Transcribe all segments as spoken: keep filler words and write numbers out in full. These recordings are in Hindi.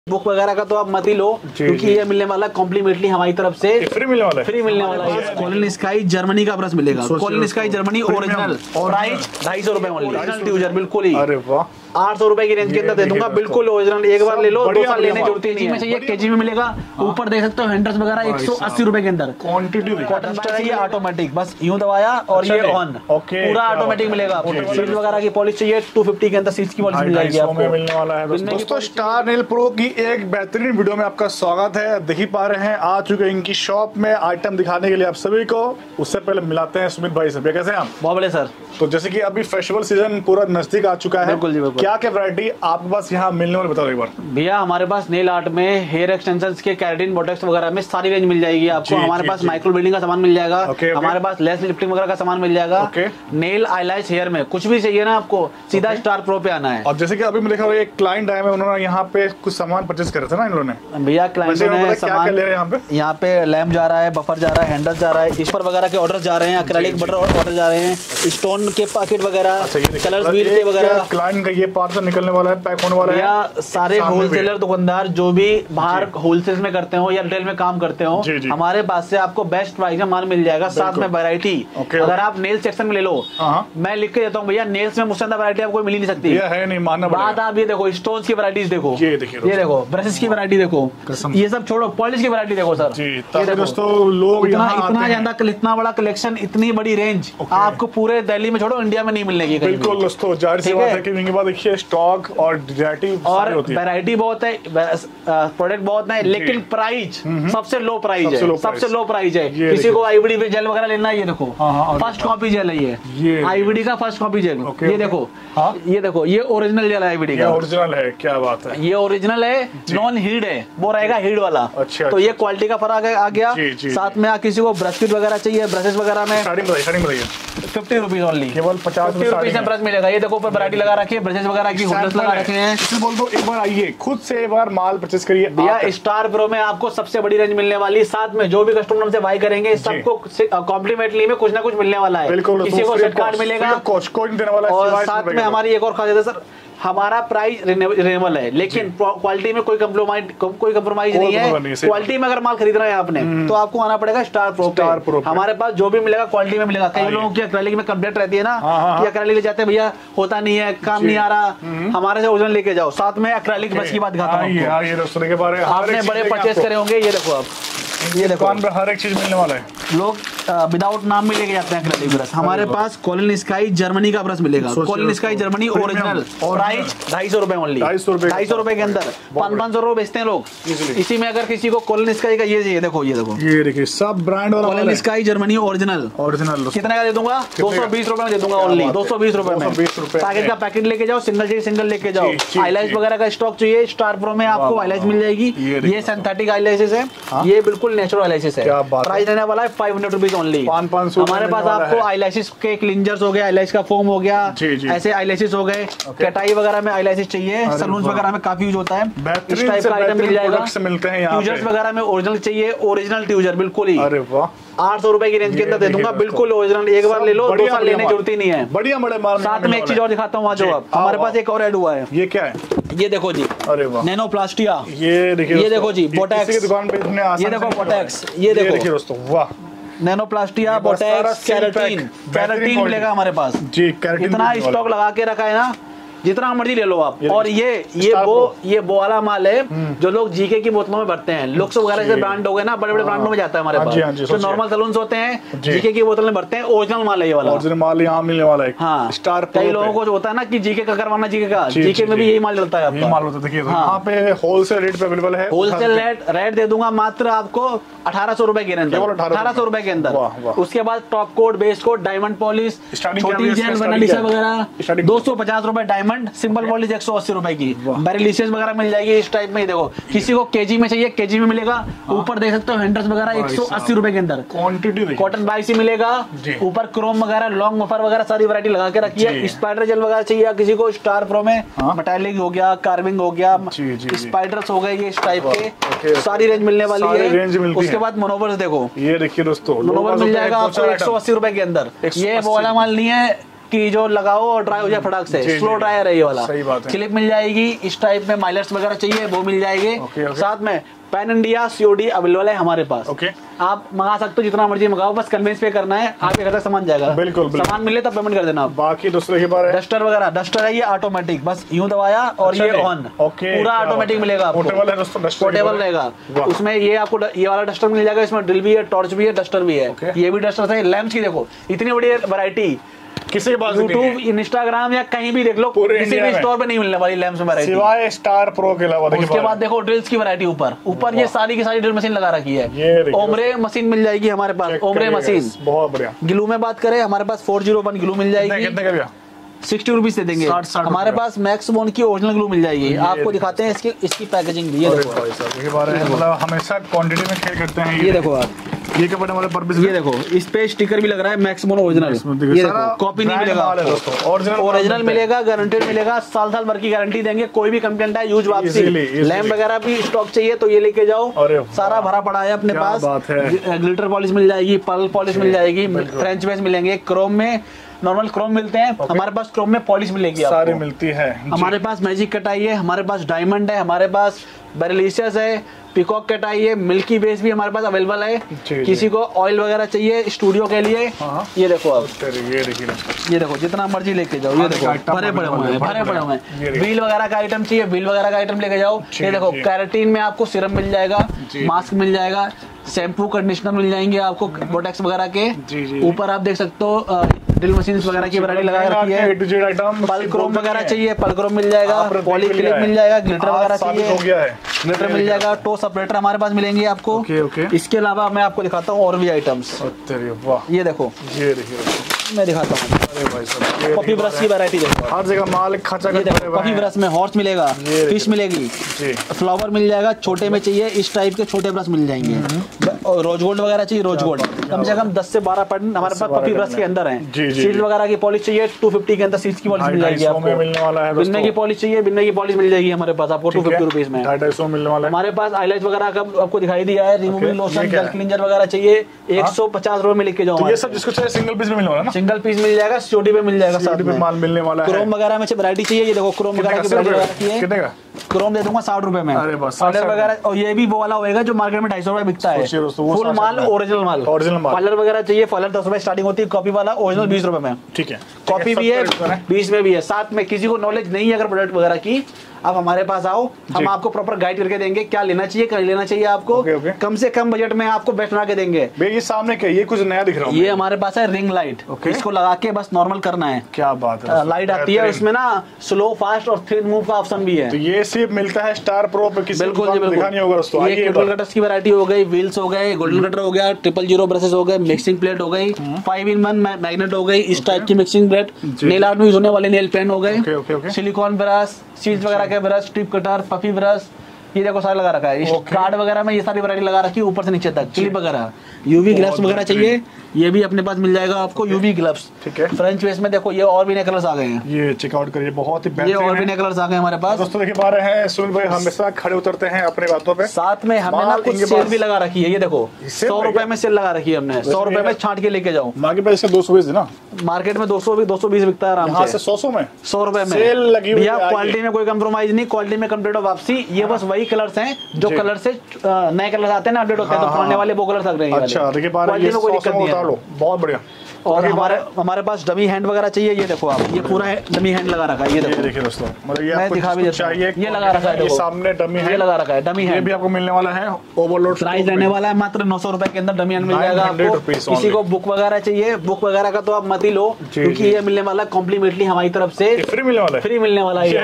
बुक वगैरह का तो आप मत ही लो, क्योंकि ये मिलने वाला कॉम्प्लीमेंटली हमारी तरफ से फ्री मिलने वाला है। फ्री मिलने वाला है। कॉलिन स्काई जर्मनी का ब्रश मिलेगा, Colin Sky Germany original, price ढाई सौ रुपए ओनली, बिल्कुल ही। अरे वाह, आठ सौ रुपए की रेंज के अंदर दे दूंगा, बिल्कुल ओरिजिनल। एक बार ले लो, दो साल लेने की जरूरत ही नहीं है। चाहिए केजी में मिलेगा, ऊपर देख सकते हो हैंडल्स वगैरह एक सौ अस्सी रुपए के अंदर। क्वांटिटी कॉटन चाहिए ऑटोमेटिक, बस यूं दबाया और ये ऑन, पूरा ऑटोमेटिक मिलेगा। सीट वगैरह की पॉलिश चाहिए दो सौ पचास के अंदर सीट की पॉलिश मिल जाएगी आपको, मिलने वाला है। दोस्तों स्टार नेल प्रो की एक बेहतरीन वीडियो में आपका स्वागत है। देख ही पा रहे हैं आ चुके इनकी शॉप में आइटम दिखाने के लिए आप सभी को। उससे पहले मिलाते हैं सुमित भाई से। कैसे हैं आप? बहुत बड़े सर। तो जैसे कि अभी फेस्टिवल सीजन पूरा नजदीक आ चुका है, बिल्कुल जी बिल्कुल। क्या क्या वैरायटी आपके पास यहाँ मिलने वाले बताओ एक बार। भैया हमारे पास नेल आर्ट में हेयर एक्सटेंशंस के केराटिन बोटॉक्स वगैरह में सारी रेंज मिल जाएगी आपको। हमारे पास माइक्रो ब्लीडिंग का सामान मिल जाएगा, हमारे पास लेस लिफ्टिंग वगैरह का सामान मिल जाएगा। नेल आईलैश हेयर में कुछ भी चाहिए ना आपको, सीधा स्टार प्रो पे आना है। और जैसे कि अभी मैं देखा एक क्लाइंट आए हैं, उन्होंने यहाँ पे कुछ सामान परचेस करे थे ना इन्होंने। भैया क्लाइंट ने सामान ले रहे हैं यहाँ पे यहाँ पे लैम्प जा रहा है, बफर जा रहा है, हैंडल जा रहा है, स्पर वगैरह के ऑर्डर जा रहे हैं, एक्रेलिक बटर ऑर्डर जा रहे हैं, स्टोन के पैकेट वगैरह, कलर्स व्हील के वगैरह। क्लाइंट का ये पार्सल निकलने वाला है, पैक होने वाला है। सारे होलसेलर दुकानदार जो भी बाहर होलसेल में करते हो या रिटेल में काम करते हो, हमारे पास से आपको बेस्ट प्राइस में माल मिल जाएगा, साथ में वैरायटी। अगर आप नेल सेक्शन में ले लो, मैं लिख के देता हूँ भैया, नेल्स में मुझसे वैरायटी आपको मिल ही नहीं सकती है, नहीं मानना बात। आप ये देखो स्टोन्स की वैरायटीज देखो, ये देखो, ये देखो ब्रशेस की वैरायटी देखो, ये सब छोड़ो, पॉलिश की वैरायटी देखो सर। ये दोस्तों लोग इतना इतना ज्यादा इतना बड़ा कलेक्शन, इतनी बड़ी रेंज आपको पूरे दिल्ली में छोड़ो इंडिया में नहीं मिलने की। बिल्कुल दोस्तों, जाहिर सी बात है कि इनके बाद देखिए स्टॉक और वैरायटी और वैरायटी बहुत है, प्रोडक्ट बहुत है, लेकिन प्राइस सबसे लो प्राइस है, सबसे लो प्राइस है। किसी को आईवीडी पे जेल वगैरह लेना है, ये देखो फर्स्ट कॉपी जेल है, ये आईवीडी का फर्स्ट कॉपी जेल। ये देखो, ये देखो, ये ओरिजिनल जेल है आईवीडी का, ओरिजिनल है। क्या बात है, ये ओरिजिनल है, नॉन हीड है, वो रहेगा हीड वाला। अच्छा, तो ये क्वालिटी का फर्क आ गया। साथ में किसी को ब्रश किट वगैरह चाहिए, ब्रशेस वगैरह में फिफ्टी रुपीज ओनली, केवल पचास रुपीज में ब्रश मिलेगा। ये देखो ऊपर वैरायटी लगा रखी है, ब्रशेस वगैरह की होल्डर्स लगा रखे हैं। बोल दो एक बार आइए, खुद से एक बार माल परचेस करिए। भैया स्टार प्रो में आपको सबसे बड़ी रेंज मिलने वाली, साथ में जो भी कस्टमर हमसे बाय करेंगे सबको कॉम्प्लीमेंटली में कुछ ना कुछ मिलने वाला है। किसी को सेट कार्ड मिलेगा, और साथ में हमारी एक और खासियत है सर, हमारा प्राइस रिजनेबल है, लेकिन क्वालिटी में कोई कंप्रोमाइज कोई कंप्रोमाइज नहीं है। क्वालिटी में अगर माल खरीदना है आपने तो आपको आना पड़ेगा स्टार प्रो पे। हमारे पास जो भी मिलेगा क्वालिटी में मिलेगा। कई लोगों की एक्रेलिक में कंप्लेंट रहती है ना कि एक्रेलिक ले जाते हैं भैया होता नहीं है, काम नहीं आ रहा, हमारे से ओरिजिनल लेके जाओ। साथ में एक्रेलिक ब्रश की बात दिखाता हूं आपको, आपने बड़े परचेस करे होंगे, ये देखो आप, ये देखो हर एक चीज मिलने वाला है। लोग विदाउट नाम में लेके जाते हैं एक्रेलिक ब्रश। हमारे पास कॉलिन स्काई जर्मनी का ब्रश मिलेगा, Colin Sky Germany original, price ढाई सौ रुपए ओनली, ढाई सौ रुपए के अंदर पाँच पाँच सौ रुपए बेचते हैं लोग। इसी में अगर किसी को कॉलिन स्काई का ये चाहिए, देखो ये देखो, ये देखिए सब ब्रांड और Colin Sky Germany original original कितने का दे दूंगा? दो सौ बीस रुपए में दे दूंगा ओनली, दो सौ बीस रुपए में। पैकेट का पैकेट लेके जाओ, सिंगल चाहिए सिंगल लेके जाओ। आईलैश वगैरह का स्टॉक चाहिए, स्टार प्रो में आपको आईलैश मिल जाएगी। ये सिंथेटिक आईलैशेस है, ये बिल्कुल नेचुरल आईलैशेस है। प्राइस रहने वाला है फाइव हंड्रेड रुपीज ओनली। हमारे पास आपको आईलैशेस के क्लिंजर्स हो गए, आईलैश का फोम हो गया, ऐसे आईलैशेस हो गए, कटाई वगैरह में आईलैशेस चाहिए, सलून वगैरह में काफी यूज होता है, इस टाइप का आइटम मिल जाएगा। ट्यूजर्स वगैरह में ओरिजिनल चाहिए, ओरिजिनल ट्यूजर बिल्कुल ही। अरे वाह, आठ सौ रुपए की रेंज के अंदर दे दूंगा, बिल्कुल ओरिजिनल। एक बार ले लो, दो साल लेने की जरूरत ही नहीं है। बढ़िया बड़े माल। साथ में एक चीज और दिखाता हूँ, जो आप हमारे पास एक और ऐड हुआ है। ये क्या है? ये देखो जी, अरे वाह, नैनोप्लास्टिया। ये देखिए, ये देखो जी, बोटैक्स की दुकान पे इतने आसान, ये देखो बोटैक्स, ये देखो दोस्तों, वाह, नैनोप्लास्टिया, बोटैक्स, केराटिन, केराटिन मिलेगा हमारे पास जी। इतना स्टॉक लगा के रखा है ना, जितना मर्जी ले लो आप। और ये ये वो ये वो वाला माल है जो लोग जीके की बोतलों में भरते हैं। लुक्स वगैरह से ब्रांड हो गए ना, बड़े बड़े ब्रांडों में जाता है हमारे पास। जो नॉर्मल सलून्स होते हैं जीके की बोतल में भरते हैं, ओरिजिनल माल है ये वाला, ओरिजिनल माल यहाँ मिलने वाला है। हाँ, स्टार कई लोगों को जो होता है ना कि जीके का करवाना, जीके का, जीके में भी यही माल चलता है आपका। माल होता है, देखिए यहाँ पे होलसेल रेट पे अवेलेबल है। होलसेल रेट रेट दे दूंगा मात्र आपको अठारह सौ रुपए के अंदर, अठारह सौ रुपए के अंदर। उसके बाद top coat, base coat, diamond polish, छोटी जेल वगैरह दो सौ पचास रुपए, डायमंड सिंपल पॉलिश एक सौ अस्सी रुपए की, बेरिलिशियस वगैरह मिल जाएगी इस टाइप में। देखो किसी को केजी में चाहिए, केजी में मिलेगा। ऊपर देख सकते हो हैंडल्स वगैरह एक सौ अस्सी रुपए के अंदर, क्वांटिटी कॉटन बाई से मिलेगा। ऊपर क्रोम वगैरह, लॉन्ग मफर वगैरह सारी वैरायटी लगा के रखी है। स्पाइडर जेल वगैरह चाहिए किसी को, स्टार प्रो में मेटालिक हो गया, कार्विंग हो गया, स्पाइडर्स हो गए, ये इस टाइप के सारी रेंज मिलने वाली है। उसके बाद मोनोवर्स देखो, ये देखिए दोस्तों, मोनोवर मिल जाएगा आपको एक सौ अस्सी रुपए के अंदर। ये वो वाला माल नहीं है की जो लगाओ और ड्राई हो जाए फटाक से, स्लो ड्रायर है ये वाला। सही बात है। क्लिप मिल जाएगी इस टाइप में, माइलर्स वगैरह चाहिए वो मिल जाएंगे। साथ में पैन इंडिया सीओडी अवेलेबल है हमारे पास। ओके आप मंगा सकते हो जितना मर्जी मंगाओ, बस कन्वेंस पे करना है, आपके घर तक सामान जाएगा। बिल्कुल, बिल्कुल। सामान मिले तब पेमेंट कर देना आप। बाकी दूसरे के बारे डस्टर वगैरह, डस्टर है ये ऑटोमेटिक, बस यूं दबाया और ये ऑन, पूरा ऑटोमेटिक मिलेगा आपको। पोर्टेबल है दोस्तों, पोर्टेबल रहेगा उसमें। ये आपको ये वाला डस्टर मिल जाएगा, इसमें ड्रिल भी है, टॉर्च भी है, डस्टर भी है, ये भी डस्टर है। लैंप्स की देखो इतनी बड़ी वैरायटी, किसी बात यूट्यूब इंस्टाग्राम या कहीं भी देख लो, किसी भी स्टोर पे नहीं मिलने वाली लैंप्स में वैरायटी, सिवाय स्टार प्रो के अलावा। उसके बाद देखो ड्रिल्स की वैरायटी ऊपर ऊपर ये सारी की सारी ड्रिल मशीन लगा रखी है। ओमरे मशीन मिल जाएगी हमारे पास, ओमरे मशीन बहुत बढ़िया। ग्लू में बात करें हमारे पास फोर जीरो वन ग्लू मिल जाएगी, कितने का भैया? सिक्सटी रुपीज दे देंगे। हमारे पास मैक्सबोन की ओरिजिनल ग्लू मिल जाएगी। आपको दिखाते हैं इसकी इसकी पैकेजिंग भी। ये देखो मतलब हमेशा क्वांटिटी में खेल करते हैं। ये देखो आप, ये क्या बड़े वाले पर्पस, ये देखो इस पे स्टिकर भी लग रहा है मैक्सबोन ओरिजिनल। ये देखो कॉपी नहीं मिलेगा, ओरिजिनल मिलेगा, गारंटेड मिलेगा, साल साल भर की गारंटी देंगे, कोई भी कंप्लेंट है यूज वापसी। लैंप वगैरह भी स्टॉक चाहिए तो ये लेके जाओ, सारा भरा पड़ा है अपने पास। ग्लिटर पॉलिश मिल जाएगी, पर्ल पॉलिश मिल जाएगी, फ्रेंच बेस मिलेंगे, क्रोम में नॉर्मल क्रोम मिलते हैं हमारे पास, क्रोम में पॉलिश मिलेगी, सारी मिलती है। हमारे पास मैजिक कटाई है, हमारे पास डायमंड है, हमारे पास बेरिलिशियस है, पिकॉक कटाई है, मिल्की बेस भी हमारे पास अवेलेबल है। किसी को ऑयल वगैरह चाहिए स्टूडियो के लिए, ये देखो आप, ये देखिए, ये देखो जितना मर्जी लेके जाओ। ये देखो भरे पड़े हुए हैं, भरे पड़े हुए हैं। व्हील वगैरह का आइटम चाहिए, व्हील वगैरह का आइटम लेके जाओ। ये देखो कैरेटीन में आपको सिरम मिल जाएगा, मास्क मिल जाएगा, शैम्पू कंडीशनर मिल जाएंगे आपको बोटेक्स वगैरह के। ऊपर आप देख सकते हो ड्रिल मशीन वगैरह की वैरायटी लगा रखी है। पल क्रोम वगैरह चाहिए, पल क्रोम मिल जाएगा, पॉली क्लिप मिल जाएगा, ग्लिटर वगैरह चाहिए, ग्लिटर मिल जाएगा, टो सेपरेटर हमारे पास मिलेंगे आपको। Okay, okay. इसके अलावा मैं आपको दिखाता हूँ और भी आइटम्स। ये देखो, ये देखिए मैं दिखाता हूँ। अरे भाई साहब, कॉफी ब्रश की वैरायटी देखो, हर जगह माल खचा कर। कॉफी ब्रश में हॉर्स मिलेगा, फिश मिलेगी, फ्लावर मिल जाएगा, छोटे में चाहिए इस टाइप के छोटे ब्रश मिल जाएंगे। और रोज गोल्ड वगैरह चाहिए, रोज गोल्ड कम से कम दस से बारह पैटर्न हमारे पास कॉफी ब्रश के अंदर है। सील्स वगैरह की पॉलिश चाहिए, टू फिफ्टी के अंदर सील्स की पॉलिश मिल जाएगी आपको। बिन्ने की पॉलिश चाहिए, बिन्ने की पॉलिश मिल जाएगी हमारे पास आपको टू फिफ्टी रुपीज में। हमारे पास आईलाइट वगैरह का आपको दिखाई दिया है, रिमूविंग लोशन, जेल क्लींजर वगैरह चाहिए, एक सौ पचास रुपए में लेके जाओ। ये सब जिसको चाहिए सिंगल पीस में मिलने वाला, सिंगल पीस मिल जाएगा, सीओडी पे मिल जाएगा, साथ में माल मिलने वाला है। क्रोम वगैरह में से वैरायटी चाहिए, ये देखो क्रोम वगैरह की वैरायटी है। कितने का? क्रोम दे दूंगा साठ रुपए में। अरे बस पार्लर वगैरह, और ये भी वो वाला होएगा जो मार्केट में ढाई सौ रुपए बिकता है, फुल माल ओरिजिनल माल। ओरिजिनल माल पार्लर वगैरह चाहिए, पार्लर दस रुपए स्टार्टिंग होती है, कॉपी वाला ओरिजिनल बीस रुपए में। ठीक है, कॉपी भी है बीस में भी है। साथ में किसी को नॉलेज नहीं है अगर प्रोडक्ट वगैरह की, आप हमारे पास आओ, हम आपको प्रॉपर गाइड करके देंगे क्या लेना चाहिए, क्या लेना चाहिए आपको। okay, okay. कम से कम बजट में आपको बेस्ट बना के देंगे। ये सामने क्या, ये कुछ नया दिख रहा है? ये हमारे पास है रिंग लाइट, okay. इसको लगा के बस नॉर्मल करना है। क्या बात है, लाइट आती है उसमें ना, स्लो फास्ट और थ्री मूव का ऑप्शन भी है। तो ये सिर्फ मिलता है स्टार प्रो पे, किसी बिल्कुल दिखानी होगा दोस्तों। ये ट्रिपल कटर्स की वैरायटी हो गई, व्हील्स हो गए, गोल्डन कटर हो गया, ट्रिपल जीरो ब्रशेस हो गए, मिक्सिंग प्लेट हो गई, फाइव इन वन मैग्नेट हो गई, इस टाइप की मिक्सिंग प्लेट, नेल आर्ट में यूज होने वाले नेल पेन हो गए, सिलिकॉन ब्रश, सील्स वगैरह के brush, tip cutter, puffy brush, ये देखो सारे लगा रखा है। इस कार्ड वगैरह में ये सारी वैरायटी लगा रखी है ऊपर से नीचे तक। क्लिप वगैरह, यूवी ग्लव्स वगैरह चाहिए, ये भी अपने पास मिल जाएगा आपको, यूवी ग्लव्स। ठीक है, फ्रेंच बेस में देखो ये और भी नए कलर्स आ गए हैं, ये चेकआउट करिए, बहुत ही बेहतरीन, ये और भी नए कलर्स आ गए हमारे पास। दोस्तों देखिए पा रहे हैं सुनील भाई हमेशा खड़े उतरते हैं अपने बातों पे। साथ में हमने ना कुछ सेल भी लगा रखी है, ये देखो सौ रुपए में सेल लगा रखी है हमने, सौ रुपए में छाट के लेके जाओ। मार्केट में दो सौ बीस ना, मार्केट में दो सौ दो सौ बीस बिकता है आराम से, सौ सौ में सौ रुपए में सेल लगी हुई है। क्वालिटी में कोई कम्प्रोमाइज नहीं, क्वालिटी में कंप्लीट वापसी। ये बस वही कलर्स हैं जो कलर से नए कलर्स आते हैं ना, अपडेट होते हैं, तो पुराने वाले वो कलर्स लग रहे हैं। अच्छा देखिए क्वालिटी में कोई दिक्कत नहीं है, बहुत बढ़िया। और हमारे हमारे पास डमी हैंड वगैरह चाहिए, ये देखो आप, ये पूरा डमी हैंड लगा रखा है। ये देखो, देखिए दोस्तों, मतलब ये आपको दिखा भी चाहिए, ये लगा रखा है, ये सामने डमी हैंड लगा रखा है, डमी हैंड, ये भी आपको मिलने वाला है। ओवरलोड प्राइस रहने वाला है मात्र नौ सौ रुपए के अंदर डमी हैंड मिल जाएगा आपको। किसी को बुक वगैरह चाहिए, बुक वगैरह का तो आप मत ही लो, क्योंकि ये मिलने वाला कॉम्प्लीमेंटली हमारी तरफ से फ्री मिलने वाला है, फ्री मिलने वाला है।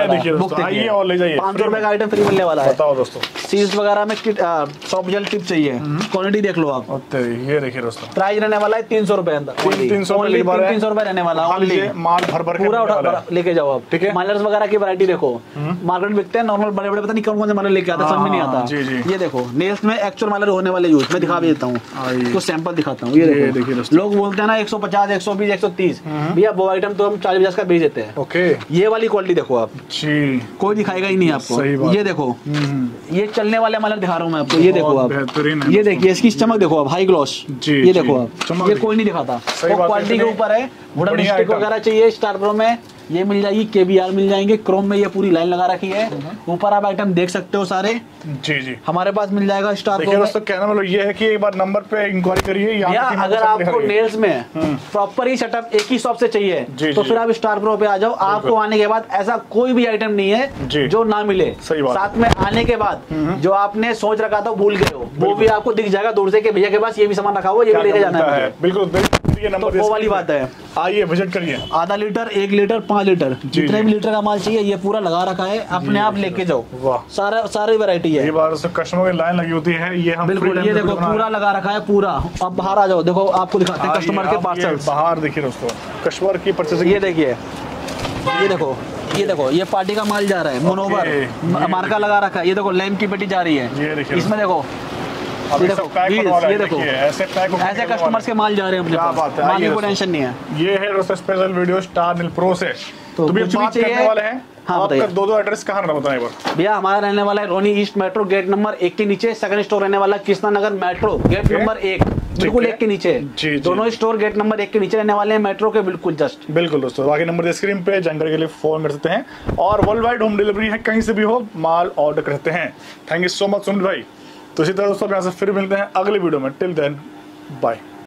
पाँच सौ रुपए का आइटम फ्री मिलने वाला है। बताओ दोस्तों, सील्स वगैरह में सॉफ्ट जेल टिप चाहिए, क्वालिटी देख लो आप, ये देखिए दोस्तों, प्राइस रहने वाला है तीन सौ रुपए अंदर, तीन सौ तीन सौ रुपए रहने वाला है। माल भर भर पूरा उठा लेके जाओ आप। ठीक है, माइलर्स वगैरह की वैरायटी देखो, मार्केट में बिकते हैं नॉर्मल बड़े बड़े, पता नहीं कौन कौन से माइलर लेके आते हैं, समझ में नहीं आता। ये देखो नेल्स में एक्चुअल माइलर होने वाले यूज मैं दिखा भी देता हूँ, तो सैंपल दिखाता हूँ। ये देखो, लोग बोलते हैं ना एक सौ पचास, एक सौ बीस, एक सौ तीस, भैया वो आइटम तो हम चालीस पचास का बेच देते हैं। ओके, ये वाली क्वालिटी देखो आप, कोई दिखाएगा ही नहीं आपको। ये देखो, ये चलने वाले माइलर दिखा रहा हूँ मैं आपको। ये देखो आप, ये देखिए इसकी चमक देखो आप, हाई ग्लॉस, ये देखो आप, ये कोई नहीं दिखाता। क्वालिटी के ऊपर है। वुडन स्टिक वगैरह चाहिए स्टार प्रो में ये मिल जाएगी, केबीआर मिल जाएंगे, क्रोम में ये पूरी लाइन लगा रखी है। ऊपर आप आइटम देख सकते हो सारे। जी जी हमारे पास मिल जाएगा स्टार प्रो। दोस्तों कहना मतलब ये है कि एक बार नंबर पे इंक्वायरी करिए। या अगर आपको नेल्स में प्रॉपर ही सेटअप एक ही शॉप से चाहिए जी, तो जी, फिर आप स्टार प्रो पे आ जाओ। आपको आने के बाद ऐसा कोई भी आइटम नहीं है जो ना मिले। साथ में आने के बाद जो आपने सोच रखा था भूल गए हो वो भी आपको दिख जाएगा दूर से कि भैया के पास ये भी सामान रखा हुआ ये भी लेके जाना है। बिल्कुल ये नंबर वो वाली बात है। आइए विजिट करिए। आधा लीटर, एक लीटर, पाँच लीटर, जितने भी लीटर का माल चाहिए ये पूरा लगा रखा है। अपने आप लेके जाओ। वाह सारा सारी वैरायटी है। ये बार कस्टमर की लाइन लगी होती है। ये हम बिल्कुल ये देखो पूरा लगा रखा है पूरा। अब बाहर आ जाओ, देखो आपको दिखाते हैं कस्टमर के पार्सल। बाहर देखिए दोस्तों कस्टमर की परचेजिंग। ये देखिए ये देखो ये देखो ये पार्टी का माल जा रहा है। मोनोवर मार्का लगा रखा है। ये देखो लैम्प की पेटी जा रही है। इसमें देखो ये देखो ये देखो ऐसे ऐसे कस्टमर्स के माल जा रहे हैं अपने पास। माल को टेंशन नहीं है। ये है दोस्तों special video star nail pro से। तो कुछ भी चाहिए वाले हैं। हाँ आपका दो दो एड्रेस कहाँ रहना बताएं एक बार। भैया हमारा रहने वाला है Rohini east metro gate number एक के नीचे। सेकंड स्टोर रहने वाला है Krishna Nagar metro gate number एक बिल्कुल एक के नीचे। जी, जी। दोनों स्टोर गेट नंबर एक के नीचे रहने वाले हैं मेट्रो के बिल्कुल जस्ट। बिल्कुल दोस्तों बाकी नंबर स्क्रीन पे जानकारी के लिए फोन कर सकते हैं और वर्ल्ड वाइड होम डिलीवरी है, कहीं से भी हो माल ऑर्डर कर सकते हैं। Thank you so much Sumit भाई। तो इसी तरह दोस्तों यहाँ से फिर मिलते हैं अगले वीडियो में। Till then bye.